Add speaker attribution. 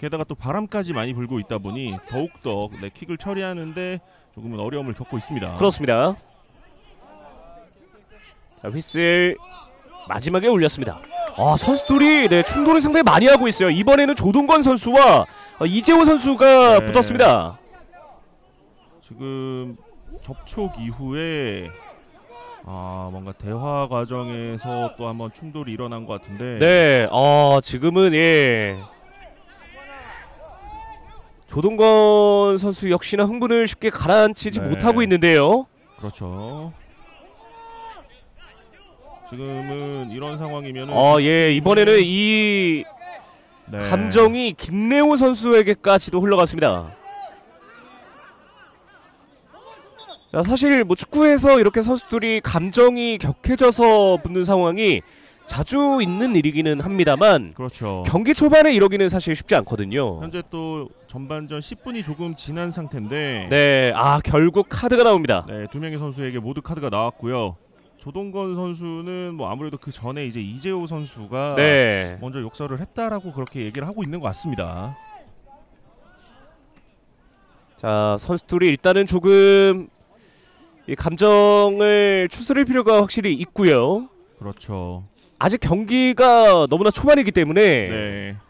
Speaker 1: 게다가 또 바람까지 많이 불고 있다 보니 더욱더 킥을 처리하는데 조금은 어려움을 겪고 있습니다.
Speaker 2: 그렇습니다. 자, 휘슬 마지막에 울렸습니다. 선수들이 충돌을 상당히 많이 하고 있어요. 이번에는 조동건 선수와 이재호 선수가 붙었습니다.
Speaker 1: 지금 접촉 이후에 뭔가 대화 과정에서 또 한번 충돌이 일어난 것 같은데.
Speaker 2: 네, 지금은 조동건 선수 역시나 흥분을 쉽게 가라앉히지 못하고 있는데요.
Speaker 1: 그렇죠. 지금은 이런 상황이면은
Speaker 2: 이번에는 이 감정이 김래호 선수에게까지도 흘러갔습니다. 자, 사실 뭐 축구에서 이렇게 선수들이 감정이 격해져서 붙는 상황이 자주 있는 일이기는 합니다만,
Speaker 1: 그렇죠.
Speaker 2: 경기 초반에 이러기는 사실 쉽지 않거든요.
Speaker 1: 현재 또 전반전 10분이 조금 지난 상태인데,
Speaker 2: 네, 결국 카드가 나옵니다.
Speaker 1: 네, 두 명의 선수에게 모두 카드가 나왔고요. 조동건 선수는 뭐 아무래도 그 전에 이제 이재호 선수가 먼저 욕설을 했다라고 그렇게 얘기를 하고 있는 것 같습니다.
Speaker 2: 자, 선수들이 일단은 조금 이 감정을 추스릴 필요가 확실히 있고요.
Speaker 1: 그렇죠.
Speaker 2: 아직 경기가 너무나 초반이기 때문에